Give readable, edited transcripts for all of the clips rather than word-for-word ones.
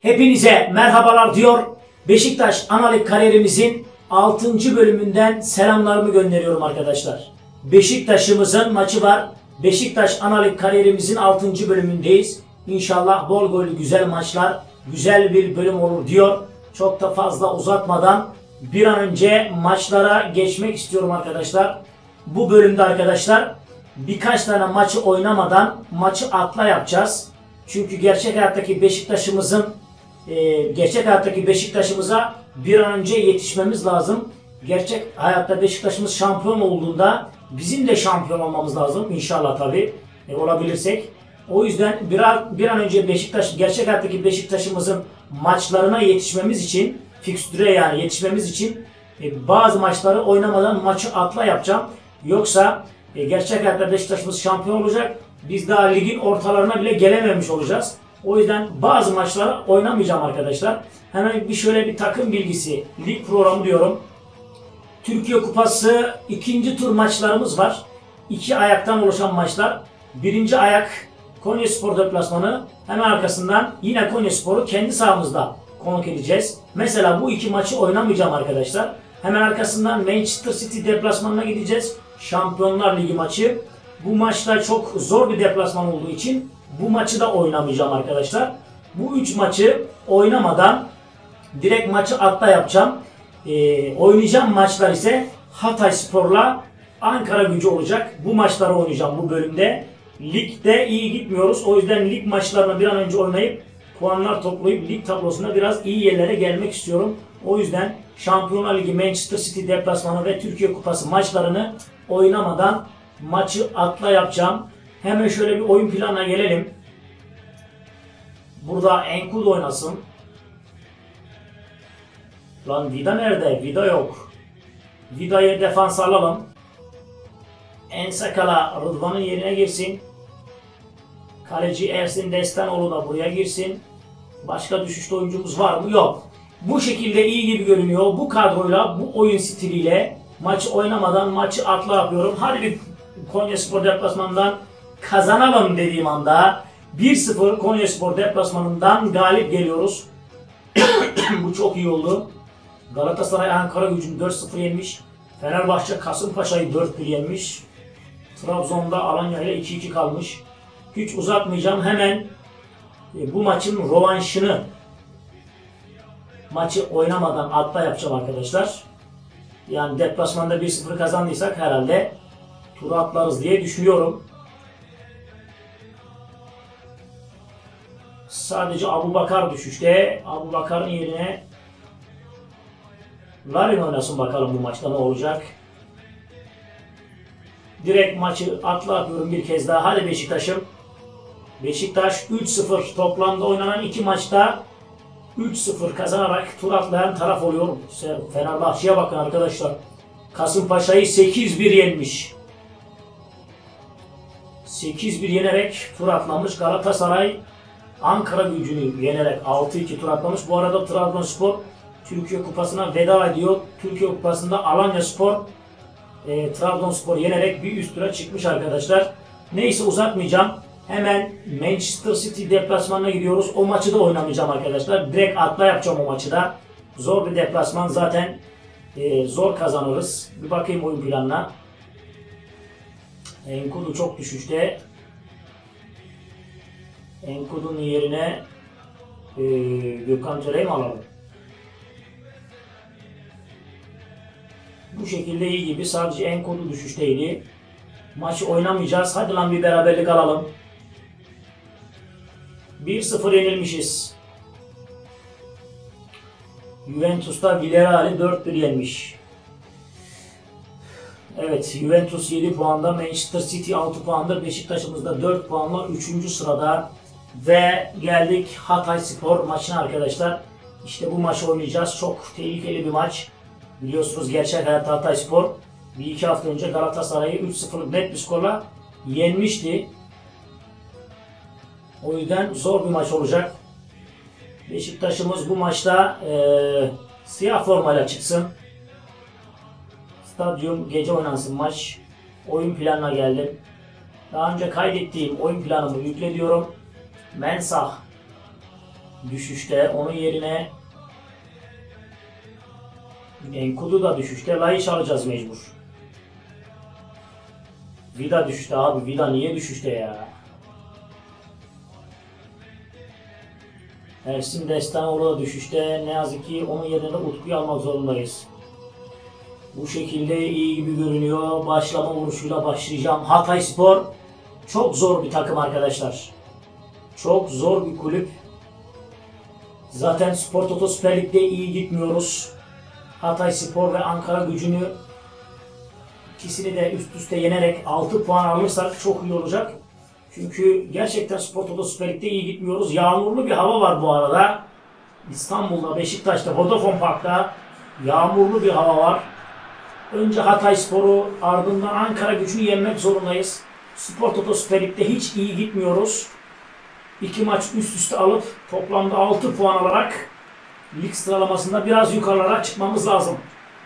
Hepinize merhabalar diyor. Beşiktaş Analik kariyerimizin 6. bölümünden selamlarımı gönderiyorum arkadaşlar. Beşiktaş'ımızın maçı var. Beşiktaş Analik kariyerimizin 6. bölümündeyiz. İnşallah bol gollü güzel maçlar, güzel bir bölüm olur diyor. Çok da fazla uzatmadan bir an önce maçlara geçmek istiyorum arkadaşlar. Bu bölümde arkadaşlar birkaç tane maçı oynamadan maçı atla yapacağız. Çünkü gerçek hayattaki Beşiktaş'ımıza bir an önce yetişmemiz lazım. Gerçek hayatta Beşiktaş'ımız şampiyon olduğunda bizim de şampiyon olmamız lazım inşallah tabi olabilirsek. O yüzden bir an önce gerçek hayattaki Beşiktaş'ımızın maçlarına yetişmemiz için, fikstüre yani yetişmemiz için bazı maçları oynamadan maçı atla yapacağım. Yoksa gerçek hayatta Beşiktaş'ımız şampiyon olacak. Biz daha ligin ortalarına bile gelememiş olacağız. O yüzden bazı maçları oynamayacağım arkadaşlar. Hemen şöyle bir takım bilgisi, lig programı diyorum. Türkiye Kupası 2. tur maçlarımız var. 2 ayaktan oluşan maçlar. 1. ayak Konyaspor deplasmanı. Hemen arkasından yine Konyaspor'u kendi sahamızda konuk edeceğiz. Mesela bu 2 maçı oynamayacağım arkadaşlar. Hemen arkasından Manchester City deplasmanına gideceğiz. Şampiyonlar Ligi maçı. Bu maçta çok zor bir deplasman olduğu için bu maçı da oynamayacağım arkadaşlar. Bu 3 maçı oynamadan direkt maçı atla yapacağım. Oynayacağım maçlar ise Hatayspor'la Ankaragücü olacak. Bu maçları oynayacağım bu bölümde. Ligde iyi gitmiyoruz. O yüzden lig maçlarını bir an önce oynayıp puanlar toplayıp lig tablosunda biraz iyi yerlere gelmek istiyorum. O yüzden Şampiyonlar Ligi, Manchester City deplasmanı ve Türkiye Kupası maçlarını oynamadan maçı atla yapacağım. Hemen şöyle bir oyun planına gelelim. Burada Enkudu oynasın. Lan Vida nerede? Vida yok. Vida'yı defans alalım. Ensakala Rıdvan'ın yerine girsin. Kaleci Ersin Destanoğlu da buraya girsin. Başka düşüşte oyuncumuz var mı? Yok. Bu şekilde iyi gibi görünüyor. Bu kadroyla, bu oyun stiliyle maçı oynamadan maçı atla yapıyorum. Hadi bir Konyaspor deplasmanından kazanalım dediğim anda 1-0 Konyaspor deplasmanından galip geliyoruz. Bu çok iyi oldu. Galatasaray Ankaragücü'nü 4-0 yenmiş. Fenerbahçe Kasımpaşa'yı 4-1 yenmiş. Trabzon'da Alanya ile 2-2 kalmış. Hiç uzatmayacağım. Hemen bu maçın rövanşını maçı oynamadan atla yapacağım arkadaşlar. Yani deplasmanda 1-0 kazandıysak herhalde turu atlarız diye düşünüyorum. Sadece Abubakar düşüşte. Abubakar'ın yerine Larin oynasın, bakalım bu maçta ne olacak. Direkt maçı atla atıyorum bir kez daha. Hadi Beşiktaş'ım. Beşiktaş 3-0 toplamda oynanan 2 maçta 3-0 kazanarak tur atlayan taraf oluyor. Fenerbahçe'ye bakın arkadaşlar. Kasımpaşa'yı 8-1 yenmiş. 8-1 yenerek tur atlamış. Galatasaray Ankaragücü'nü yenerek 6-2 tur atlamış. Bu arada Trabzonspor Türkiye Kupası'na veda ediyor. Türkiye Kupası'nda Alanyaspor Trabzonspor yenerek bir üst tura çıkmış arkadaşlar. Neyse uzatmayacağım. Hemen Manchester City deplasmanına gidiyoruz. O maçı da oynamayacağım arkadaşlar. Direkt atla yapacağım o maçı da. Zor bir deplasman zaten. Zor kazanırız. Bir bakayım oyun planına. Enkudu çok düşüşte. Enkudu'nun yerine Gökhan Töre'yi mi alalım? Bu şekilde iyi gibi. Sadece Enkudu düşüşteydi. Maçı oynamayacağız. Hadi lan bir beraberlik alalım. 1-0 yenilmişiz. Juventus'ta Villarreal'i 4-1 yenmiş. Evet, Juventus 7 puanda, Manchester City 6 puanda, Beşiktaş'ımız da 4 puanla 3. sırada. Ve geldik Hatayspor maçına arkadaşlar. İşte bu maçı oynayacağız. Çok tehlikeli bir maç. Biliyorsunuz gerçek hayatta Hatayspor 1-2 hafta önce Galatasaray'ı 3-0 net bir skorla yenmişti. O yüzden zor bir maç olacak. Beşiktaş'ımız bu maçta siyah formayla çıksın. Stadyum gece oynansın maç. Oyun planına geldim. Daha önce kaydettiğim oyun planımı yüklediyorum. Mensah düşüşte. Onun yerine Enkudu da düşüşte. Laiç alacağız mecbur. Vida düşüşte abi. Vida niye düşüşte ya? Ersin Destanoğlu da düşüşte. Ne yazık ki onun yerine de Utku'yu almak zorundayız. Bu şekilde iyi gibi görünüyor. Başlama vuruşuyla başlayacağım. Hatayspor çok zor bir takım arkadaşlar. Çok zor bir kulüp. Zaten Spor Toto Süper Lig'de iyi gitmiyoruz. Hatayspor ve Ankaragücü'nü ikisini de üst üste yenerek 6 puan alırsak çok iyi olacak. Çünkü gerçekten Spor Toto Süper Lig'de iyi gitmiyoruz. Yağmurlu bir hava var bu arada. İstanbul'da, Beşiktaş'ta, Vodafone Park'ta yağmurlu bir hava var. Önce Hatayspor'u, ardından Ankaragücü'nü yenmek zorundayız. Spor Toto Süper Lig'de hiç iyi gitmiyoruz. 2 maç üst üste alıp toplamda 6 puan alarak lig sıralamasında biraz yukarılara çıkmamız lazım.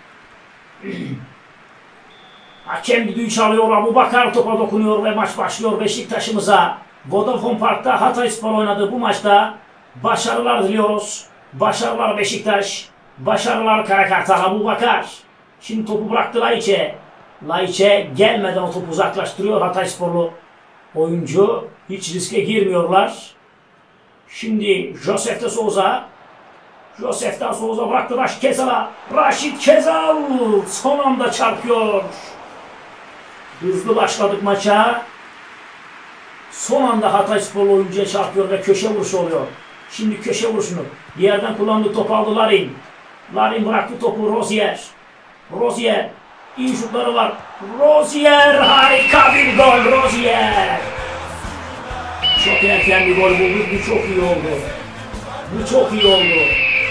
Hakem düdüğü çalıyor, Abubakar topa dokunuyor ve maç başlıyor Beşiktaş'ımıza. Vodafone Park'ta Hatayspor oynadığı bu maçta başarılar diliyoruz. Başarılar Beşiktaş, başarılar Karakartal. Abubakar şimdi topu bıraktı Laiç'e. Laiç'e gelmeden o topu uzaklaştırıyor Hataysporlu oyuncu. Hiç riske girmiyorlar. Şimdi Josef de Souza. Josef'ten Souza bıraktı Raşit Kezal'a. Raşit Kezal son anda çarpıyor. Hızlı başladık maça. Son anda Hataysporlu oyuncuya çarpıyor ve köşe vuruşu oluyor. Şimdi köşe vuruşunu bir yerden kullandığı topu aldı Larin. Larin bıraktı topu Rozier. Rozier. İyi şutları var. Rozier harika bir gol Rozier. Çok erken bir gol bulduk. Bu çok iyi oldu. Bu çok iyi oldu.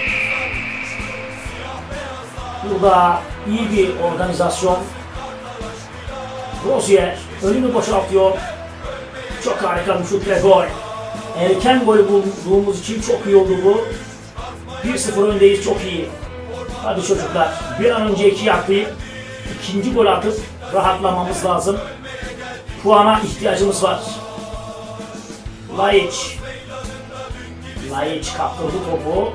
Burada iyi bir organizasyon. Rozier önünü boşaltıyor. Çok harika bir şut ve gol. Erken golü bulduğumuz için çok iyi oldu bu. 1-0 öndeyiz, çok iyi. Hadi çocuklar bir an önce 2 atlayıp ikinci gol atıp rahatlamamız lazım. Puana ihtiyacımız var. Laiç. Laiç kaptırdı topu.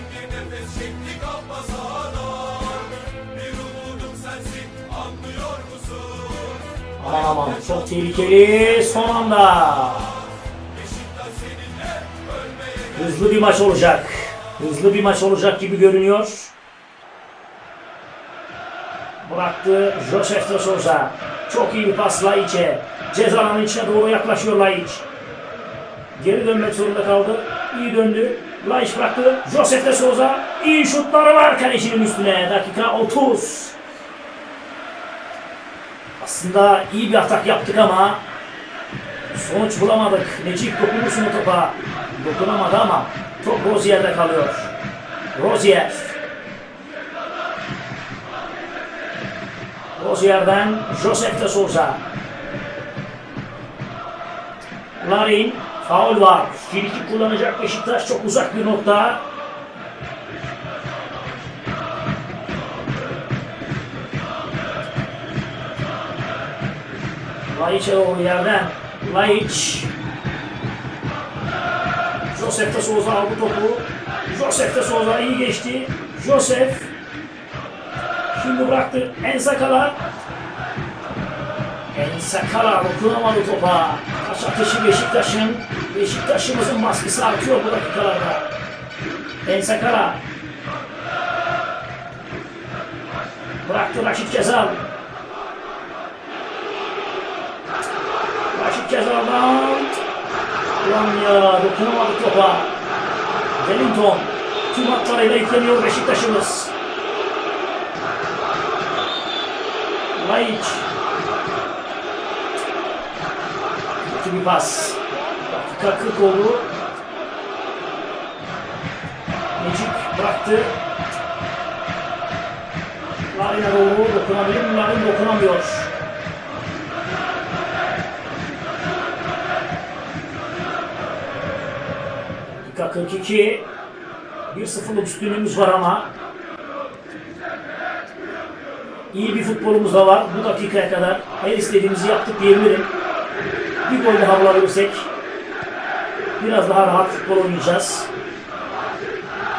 Aman aman çok tehlikeli son anda. Hızlı bir maç olacak. Hızlı bir maç olacak gibi görünüyor. Bıraktı Josef de Souza. Çok iyi bir pas Laiç'e. Ceza alanının içine doğru yaklaşıyor Laiç. Geri dönmek zorunda kaldı. İyi döndü. Laiç bıraktı. Josef de Souza. İyi şutları var kalecinin üstüne. Dakika 30. Aslında iyi bir atak yaptık ama sonuç bulamadık. Necip dokunursun o topa. Dokunamadı ama top Rozier'de kalıyor. Rozier. Rozier'den Josef de Souza. Larin. Faul var. Frikik kullanacak Beşiktaş. Çok uzak bir nokta. Laiç'e doğru yerden. Laiç. Josef de Souza aldı topu. Josef de Souza iyi geçti. Josef. Şimdi bıraktı Ensakala. Ensakala dokunamadı topa. Taş ateşi Beşiktaş'ın. Beşiktaş'ımızın baskısı artıyor bu dakikalarda. Ensakala. Bıraktı Raşit Kezal. Raşit Kezal'dan. Ulan ya dokunamadı topa. Wellington. Tüm hatlarıyla yükleniyor Beşiktaş'ımız. Laiç. Kötü bir pas. Dakika 40 oldu. Necip bıraktı. Larin'e doğru dokunabilir mi? Larin dokunamıyor. Dakika 42. 1-0'lık üstünlüğümüz var ama iyi bir futbolumuz da var bu dakikaya kadar. Her istediğimizi yaptık diyebilirim. Bir gol daha bulabilirsek biraz daha rahat futbol oynayacağız.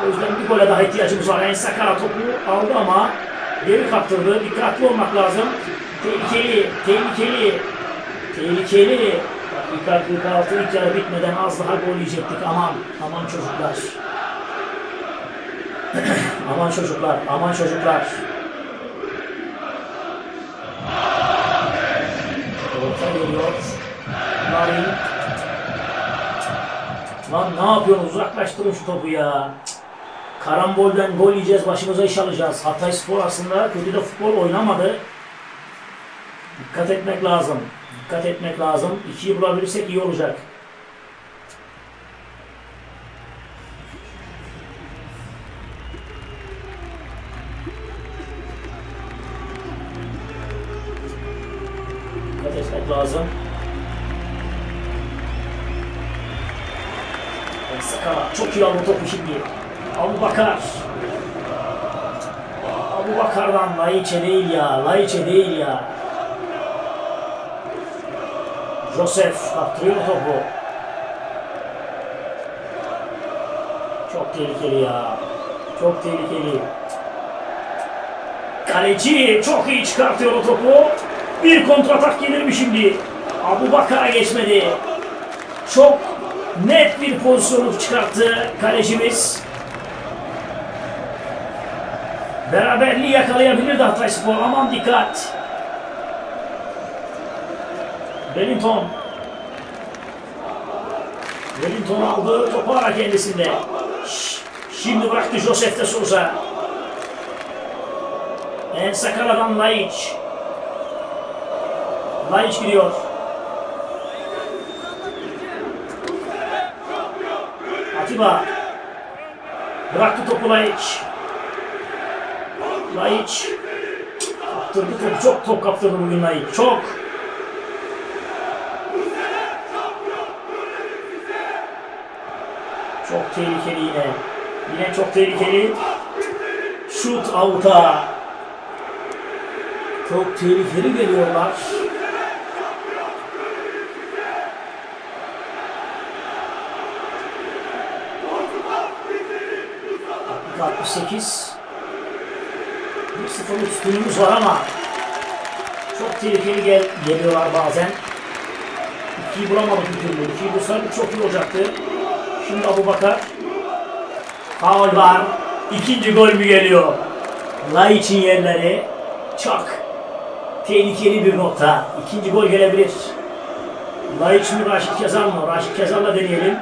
O yüzden bir gole daha ihtiyacımız var. En Sakara topu aldı ama geri kaptırdı. Dikkatli olmak lazım. Tehlikeli, tehlikeli, tehlikeli. Dakika 46 ilk yarı bitmeden az daha gol yiyecektik. Aman, aman çocuklar. Aman çocuklar, aman çocuklar. Orta geliyor. Narin. Lan ne yapıyorsun? Uzaklaştırın şu topu ya. Karambolden gol yiyeceğiz, başımıza iş alacağız. Hatayspor aslında kötü de futbol oynamadı. Dikkat etmek lazım. Dikkat etmek lazım. 2'yi bulabilirsek iyi olacak. Dikkat etmek lazım. Sakara çok iyi aldı topu şimdi. Abubakar. Abubakar'dan Laiç'e değil ya. Laiç'e değil ya. Josef kaptırıyor topu. Çok tehlikeli ya. Çok tehlikeli. Kaleci çok iyi çıkartıyor o topu. Bir kontratak gelir mi şimdi? Abubakar'a geçmedi. Çok net bir pozisyonu çıkarttı kalecimiz. Beraberliği yakalayabilirdi Hatayspor. Aman dikkat. Wellington. Wellington aldı. Topu ara kendisinde. Şimdi bıraktı Josef de Souza. En Sakara'dan Laiç. Laiç gidiyor. Atiba. Bıraktı topu Laiç. Laiç. Kaptırdı topu. Çok top kaptırdı bugün Laiç. Çok. Çok tehlikeli yine. Yine çok tehlikeli. Şut avuta. Çok tehlikeli geliyorlar. Dakika 68. 1-0'lık üstünlüğümüz var ama çok tehlikeli geliyorlar bazen. 2'yi bulamadık bir türlü. 2'yi bulsaydık çok iyi olacaktı. Şimdi Abubakar. Faul var. İkinci gol mü geliyor? Laiç'in yerleri çok tehlikeli bir nokta. İkinci gol gelebilir. Laiç mi, Raşit Kezal mı? Raşit Kezal'la deneyelim.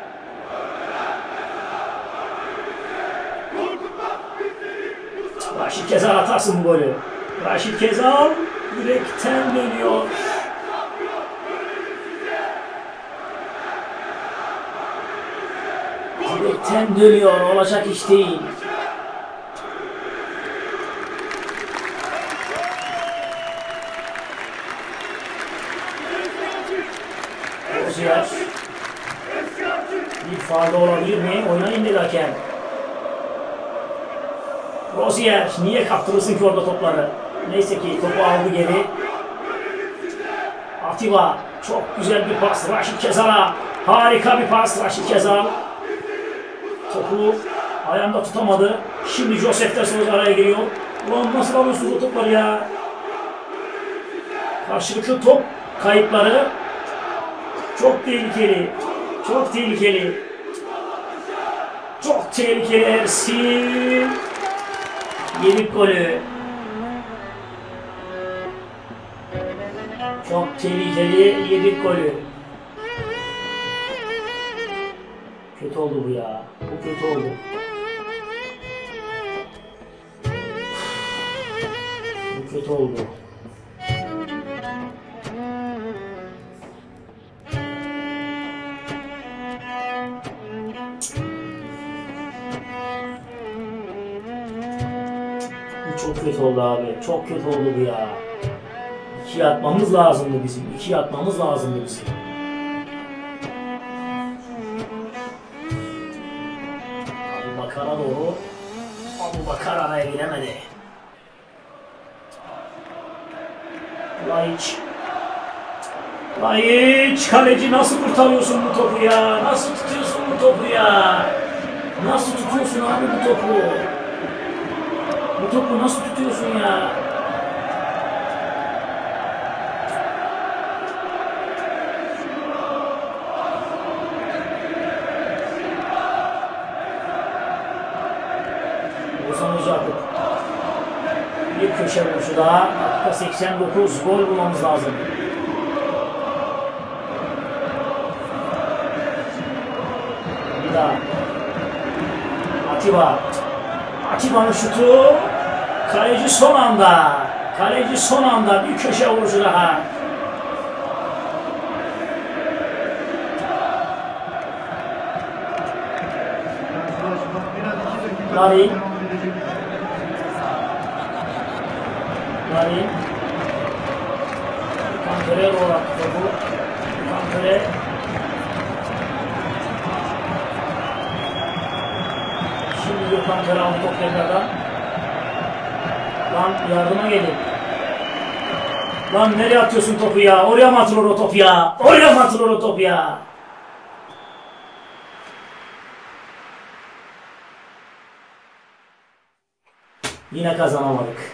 Raşit Kezal atarsın bu golü. Raşit Kezal direkten dönüyor. Direkten dönüyor. Olacak iş değil. Rozier. Bir faul olabilir mi? Oynayın dedi hakem. Rozier niye kaptırırsın ki orada topları? Neyse ki topu aldı geri. Atiba çok güzel bir pas Raşit Kezal'a. Harika bir pas Raşit Kezal. Topu ayağında tutamadı. Şimdi Josef de Souza araya giriyor. Ulan nasıl alıyorsunuz o topları ya? Karşılıklı top kayıpları. Çok tehlikeli. Çok tehlikeli. Çok tehlikeli Ersin. Yedik golü. Çok tehlikeli yedik golü. Kötü oldu bu ya. Bu kötü oldu. Bu kötü oldu. Bu çok kötü oldu abi. Çok kötü oldu bu ya. 2'ye atmamız lazımdı bizim. 2'ye atmamız lazımdı bizim. Abubakar'a doğru. Abubakar araya giremedi. Laiç. Laiç. Kaleci nasıl kurtarıyorsun bu topu ya? Nasıl tutuyorsun bu topu ya? Nasıl tutuyorsun abi topu? Bu topu nasıl tutuyorsun ya? Ozan Ocakuk. Bir köşe vuruşu daha. Dakika 89. Gol bulmamız lazım. Bir daha. Atiba. Atiba'nın şutu. Kaleci son anda. Kaleci son anda bir köşe vuruşu daha. Larin. Larin. Kantöre'ye doğru attı topu. Kantöre. Şimdi Gökhan Töre aldı top tekrardan. Lan yardıma gelin. Lan nereye atıyorsun topu ya? Oraya mı atılır o top ya? Oraya mı atılır o top ya? Yine kazanamadık.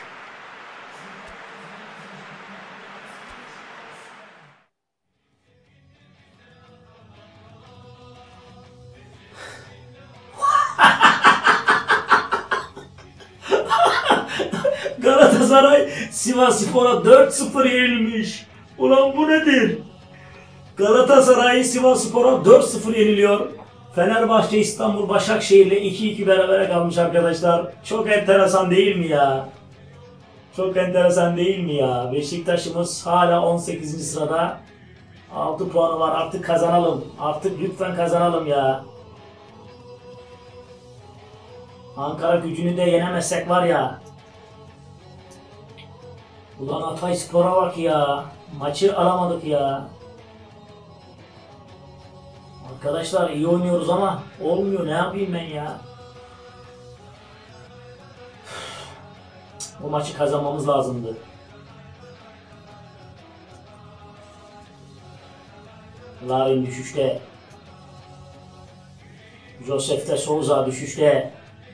Galatasaray Sivasspor'a 4-0 yenilmiş. Ulan bu nedir? Galatasaray Sivasspor'a 4-0 yeniliyor. Fenerbahçe İstanbul Başakşehir'le 2-2 berabere kalmış arkadaşlar. Çok enteresan değil mi ya? Çok enteresan değil mi ya? Beşiktaş'ımız hala 18. sırada. 6 puanı var. Artık kazanalım. Artık lütfen kazanalım ya. Ankara Gücü'nü de yenemezsek var ya. Ulan Hatayspor'a bak ya. Maçı alamadık ya. Arkadaşlar iyi oynuyoruz ama olmuyor. Ne yapayım ben ya? Bu maçı kazanmamız lazımdı. Larin düşüşte. Josef de Souza düşüşte.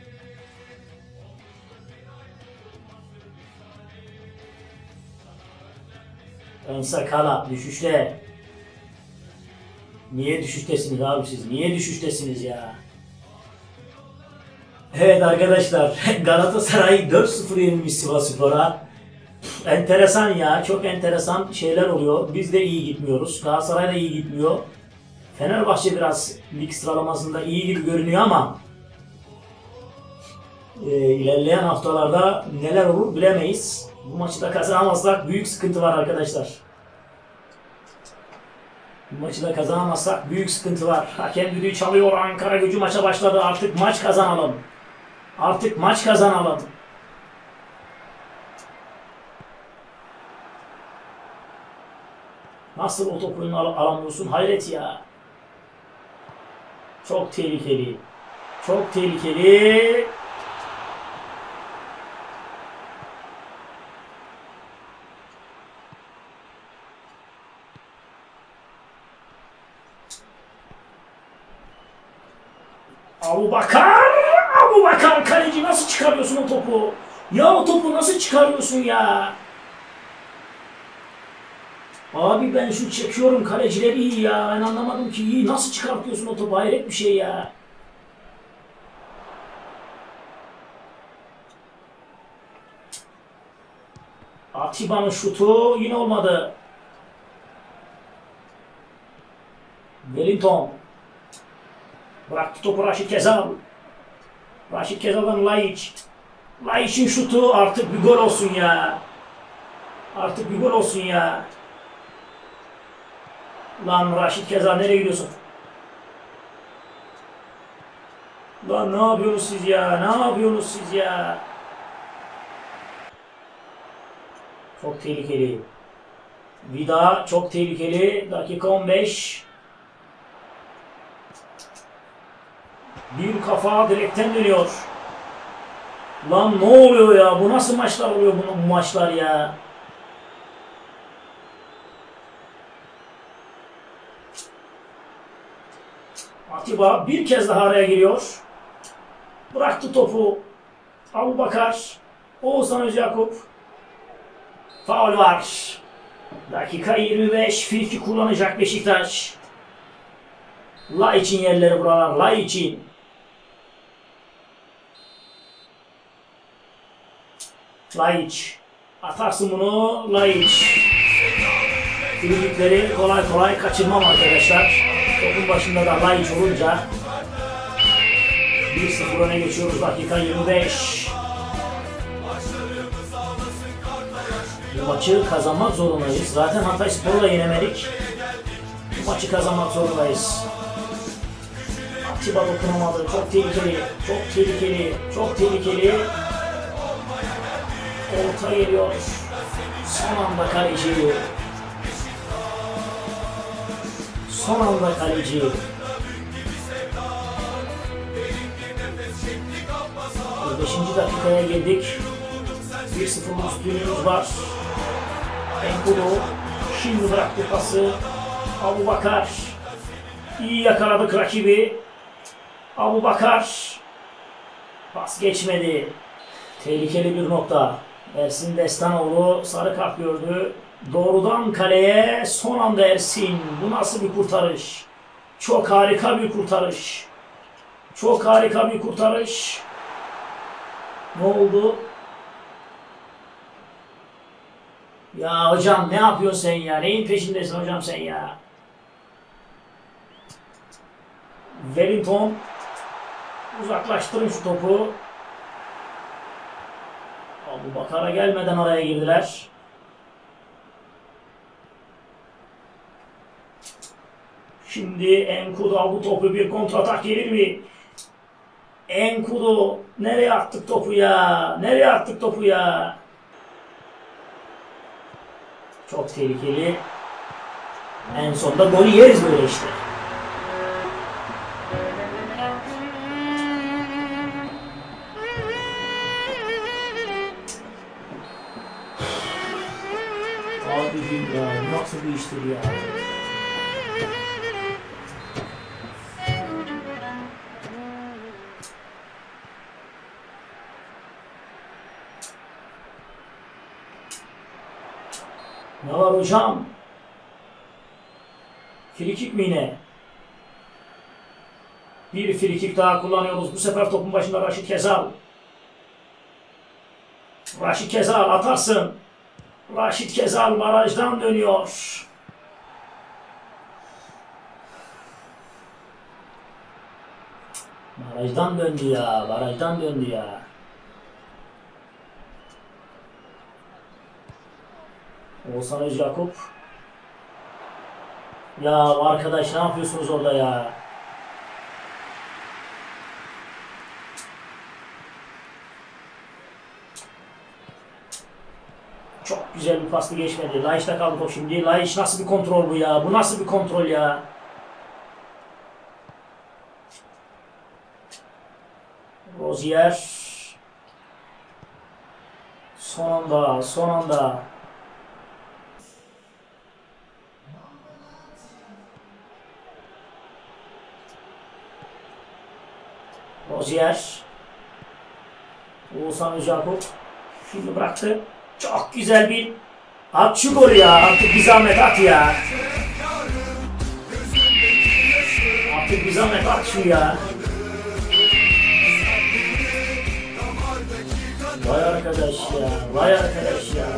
Ensakala düşüşte. Niye düşüştesiniz abi siz? Niye düşüştesiniz ya? Evet arkadaşlar, Galatasaray 4-0 yenilmiş Sivasspor'a. Enteresan ya, çok enteresan şeyler oluyor. Biz de iyi gitmiyoruz. Galatasaray da iyi gitmiyor. Fenerbahçe biraz lig sıralamasında iyi gibi görünüyor ama ilerleyen haftalarda neler olur bilemeyiz. Bu maçı da kazanamazsak büyük sıkıntı var arkadaşlar. Bu maçı da kazanamazsak büyük sıkıntı var. Hakem düdüğü çalıyor. Ankara Gücü maça başladı. Artık maç kazanalım. Artık maç kazanalım. Nasıl o topu alamıyorsun? Hayret ya. Çok tehlikeli. Çok tehlikeli. Abubakar! Abubakar kaleci nasıl çıkarıyorsun o topu? Ya o topu nasıl çıkarıyorsun ya? Abi ben şu çekiyorum kaleciler iyi ya. Ben anlamadım ki iyi. Nasıl çıkartıyorsun o topu? Hayret bir şey ya. Atiba'nın şutu yine olmadı. Wellington. Bıraktı topu Raşit Kezal. Raşit Kezal'dan Laiç. Laiç'in şutu artık bir gol olsun ya. Artık bir gol olsun ya. Lan Raşit Kezal nereye gidiyorsun? Lan ne yapıyorsunuz siz ya? Ne yapıyorsunuz siz ya? Çok tehlikeli. Vida çok tehlikeli. Dakika 15. Bir kafa direkten dönüyor. Lan ne oluyor ya? Bu nasıl maçlar oluyor bu maçlar ya? Atiba bir kez daha araya giriyor. Bıraktı topu. Abubakar. Oğuzhan Özyakup. Faul var. Dakika 25. Friki kullanacak Beşiktaş. Laiç'in yerleri buralar. Laiç'in. Laiç. Atarsın bunu. Laiç. Frikikleri kolay kolay kaçırmam arkadaşlar. Topun başında da Laiç olunca 1-0 öne geçiyoruz. Dakika 25. Bu maçı kazanmak zorundayız. Zaten Hatayspor'u da yenemedik. Bu maçı kazanmak zorundayız. Atiba dokunamadı. Çok tehlikeli. Çok tehlikeli. Çok tehlikeli. Orta geliyor. Son anda kaleci. Son anda kaleci. 5. dakikaya girdik. 1-0 üstünlüğümüz var. Enkudu şimdi bıraktı pası. Abubakar iyi yakaladık rakibi. Abubakar pas geçmedi. Tehlikeli bir nokta. Ersin Destanoğlu sarı kart gördü. Doğrudan kaleye son anda Ersin. Bu nasıl bir kurtarış? Çok harika bir kurtarış. Çok harika bir kurtarış. Ne oldu? Ya hocam ne yapıyorsun sen ya? Neyin peşindesin hocam sen ya? Wellington uzaklaştırın şu topu. Abubakar'a gelmeden araya girdiler. Şimdi Enkudu bu topu bir kontratak gelir mi? Enkudu nereye attık topu ya? Nereye attık topu ya? Çok tehlikeli. En sonunda golü yeriz böyle işte. Abi ya nasıl bir iştir ya? Ne var hocam? Frikik mi yine? Bir frikik daha kullanıyoruz. Bu sefer topun başında Raşit Kezal. Raşit Kezal atarsın. Raşit Kezal barajdan dönüyor. Barajdan döndü ya. Barajdan döndü ya. Oğuzhan Özyakup. Ya arkadaş ne yapıyorsunuz orada ya? Çok güzel bir paslı geçmedi. Laiç'te kaldı top şimdi. Laiç nasıl bir kontrol bu ya? Bu nasıl bir kontrol ya? Rozier. Son anda, son anda. Rozier. Oğuzhan Özyakup. Şimdi bıraktı. Çok güzel bir at şu golü ya. Artık bir zahmet at ya. Artık bir zahmet at şu ya. Vay arkadaş ya. Vay arkadaş ya.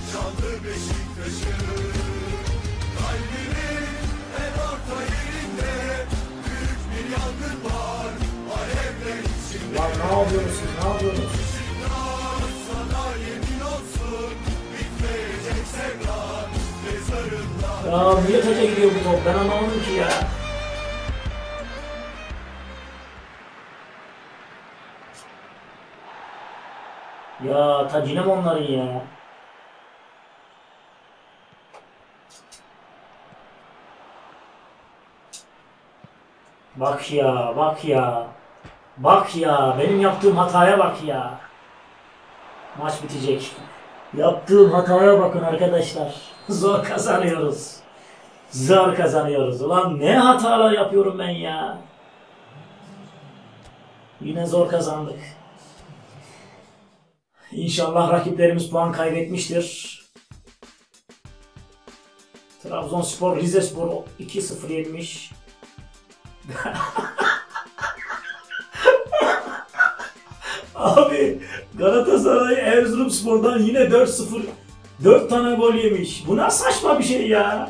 Lan ne yapıyorsunuz? Ne yapıyorsunuz? Ya niye taca gidiyor bu top? Ben anlamadım ki ya. Ya tacinem onların ya. Bak ya, bak ya. Bak ya, benim yaptığım hataya bak ya. Maç bitecek. Yaptığım hataya bakın arkadaşlar. Zor kazanıyoruz. Zor kazanıyoruz. Ulan ne hatalar yapıyorum ben ya. Yine zor kazandık. İnşallah rakiplerimiz puan kaybetmiştir. Trabzonspor Rizespor 2-0 yenmiş. Abi Galatasaray Erzurumspor'dan yine 4-0 4 tane gol yemiş. Bu ne saçma bir şey ya.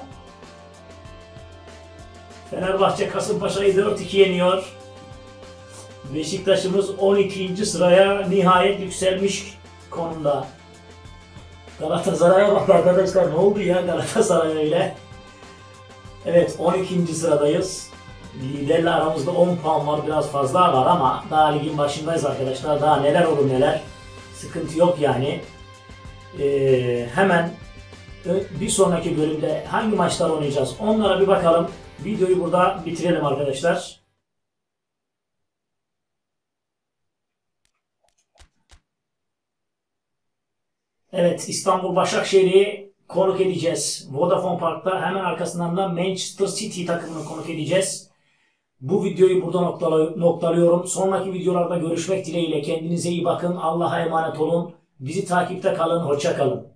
Fenerbahçe Kasımpaşa'yı 4-2 yeniyor. Beşiktaş'ımız 12. sıraya nihayet yükselmiş konumda. Galatasaray'a bak arkadaşlar, ne oldu ya Galatasaray'a öyle. Evet, 12. sıradayız. Liderle aramızda 10 puan var, biraz fazla var ama daha ligin başındayız arkadaşlar. Daha neler olur neler. Sıkıntı yok yani. Hemen bir sonraki bölümde hangi maçlar oynayacağız onlara bir bakalım. Videoyu burada bitirelim arkadaşlar. Evet, İstanbul Başakşehir'i konuk edeceğiz. Vodafone Park'ta, hemen arkasından da Manchester City takımını konuk edeceğiz. Bu videoyu burada noktalıyorum. Sonraki videolarda görüşmek dileğiyle. Kendinize iyi bakın. Allah'a emanet olun. Bizi takipte kalın. Hoşça kalın.